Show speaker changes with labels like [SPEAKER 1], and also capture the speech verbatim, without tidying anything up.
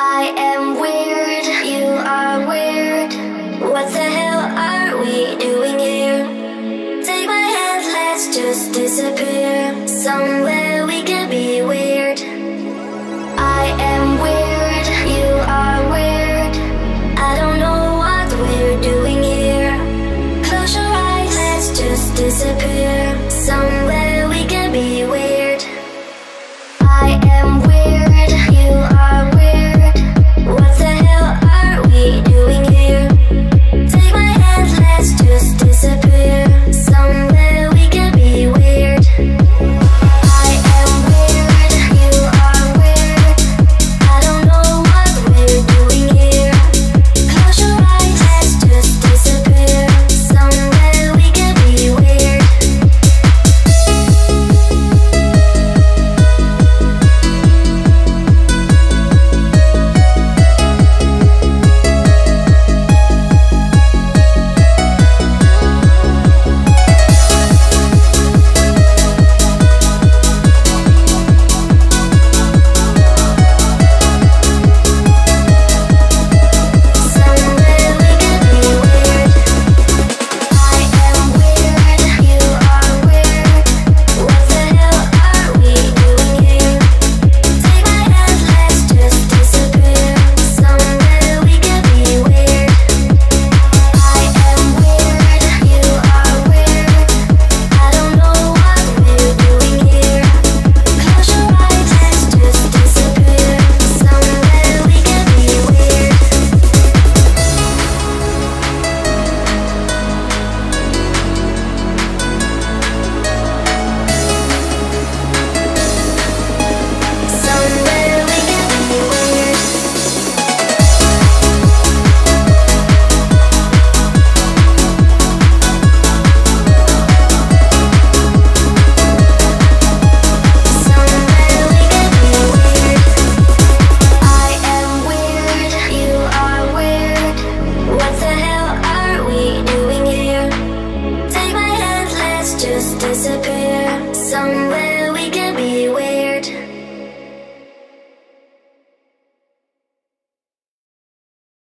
[SPEAKER 1] I am weird, you are weird. What the hell are we doing here? Take my hand, let's just disappear. Somewhere we can be weird. I am weird, you are weird. I don't know what we're doing here. Close your eyes, let's just disappear. Somewhere we can be weird. I am weird, you are weird. What the hell are we doing here? Take my hand, let's just disappear. Somewhere we can be weird. I am weird, you are weird. I don't know what we're doing here. Close your eyes, let's just disappear. Somewhere we can be weird. Just disappear somewhere.